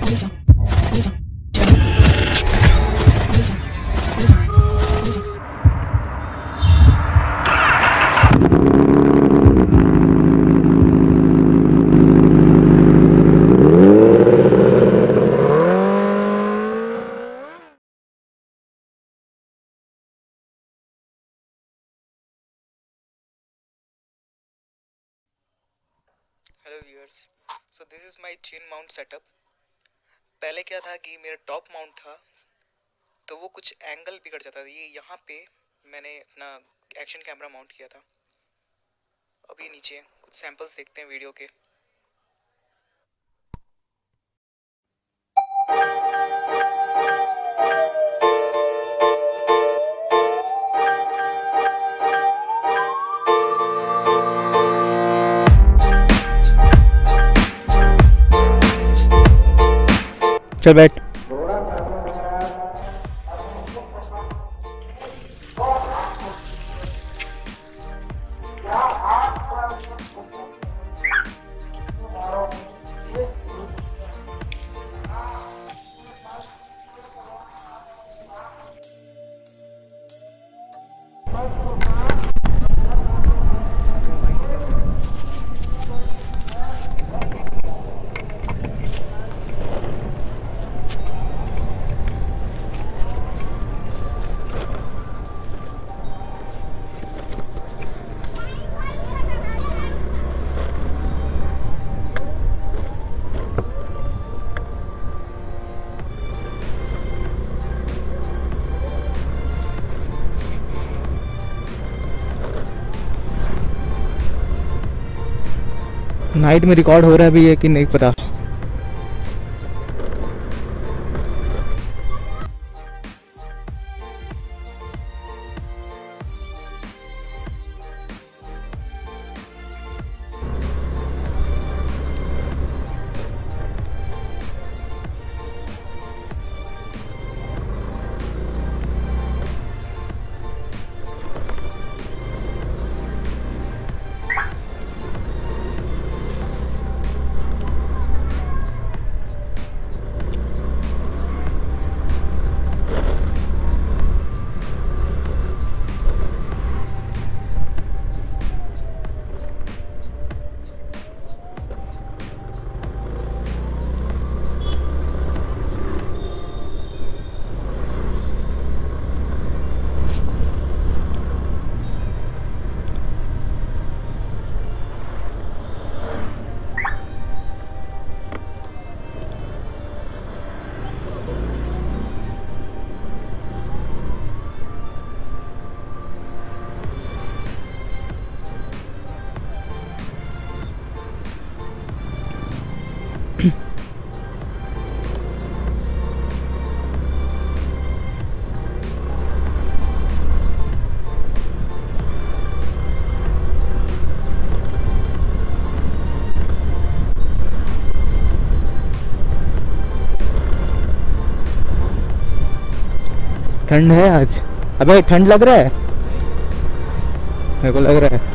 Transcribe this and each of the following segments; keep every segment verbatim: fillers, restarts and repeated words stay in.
Hello viewers, so this is my chin mount setup. पहले क्या था कि मेरा टॉप माउंट था तो वो कुछ एंगल बिगड़ जाता था। ये यहाँ पे मैंने अपना एक्शन कैमरा माउंट किया था। अभी नीचे कुछ सैंपल्स देखते हैं वीडियो के। चल बैठ। नाइट में रिकॉर्ड हो रहा है भी है कि नहीं पता। ठंड है आज। अबे ठंड लग रहा है, मेरे को लग रहा है।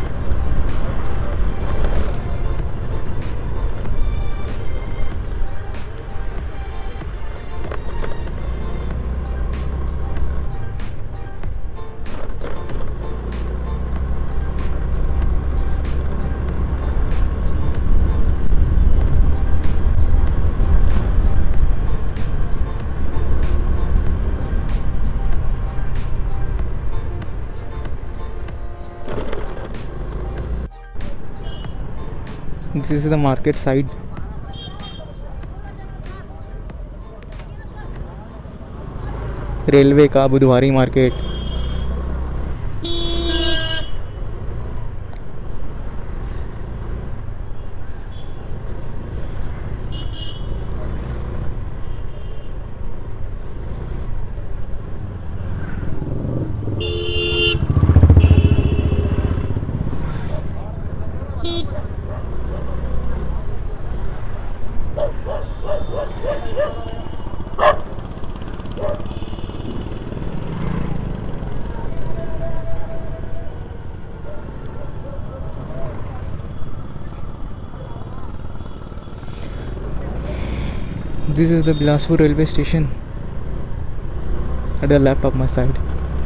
This is the market side. Railway का Budhwari market. This is the Bilaspur railway station at the left of my side.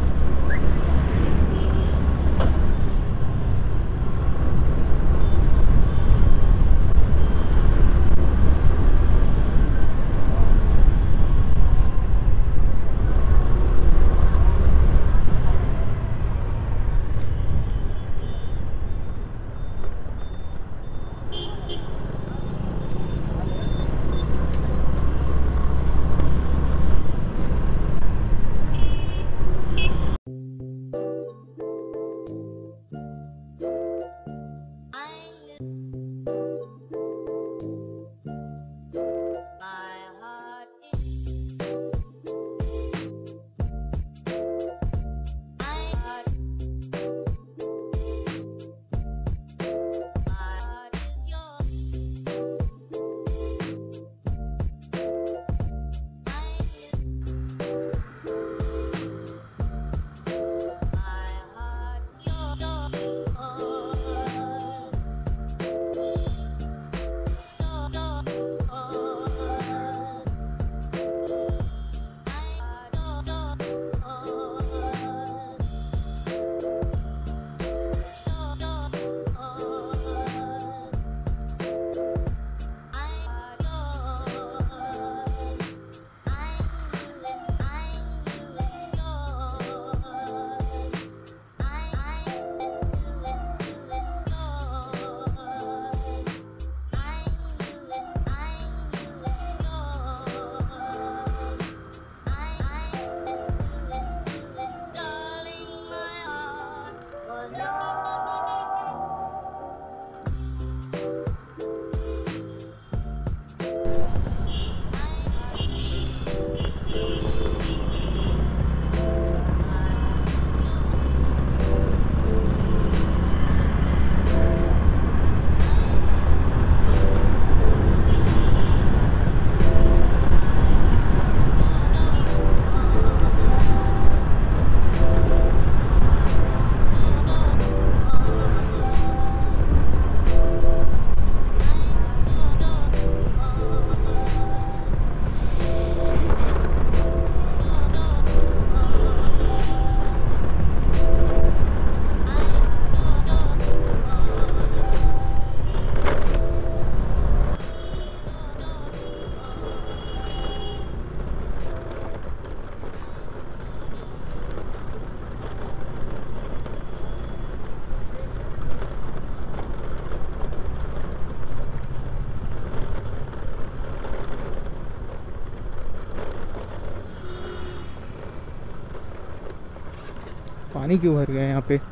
पानी क्यों भर गया यहाँ पे?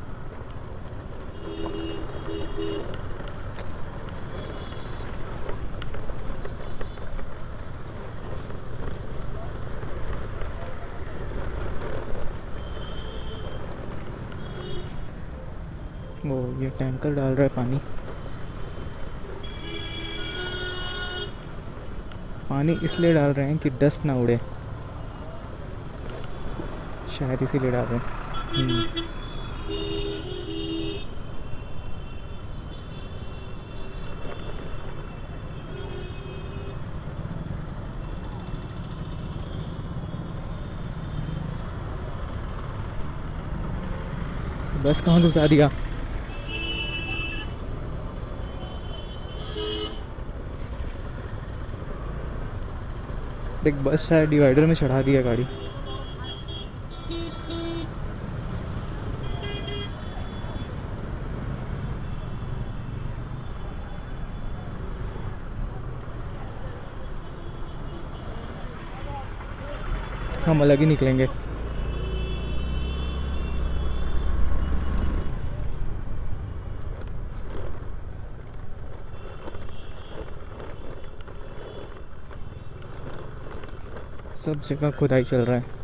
वो ये टैंकर डाल रहा है पानी। पानी इसलिए डाल रहे हैं कि डस्ट ना उड़े, शायद इसीलिए डाल रहे हैं। हम्म। बस कहाँ घुसा दिया? देख, बस शायद डिवाइडर में चढ़ा दिया गाड़ी। हम अलग ही निकलेंगे। सब जगह खुदाई चल रहा है।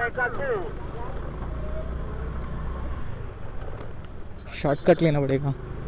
शॉर्टकट लेना पड़ेगा।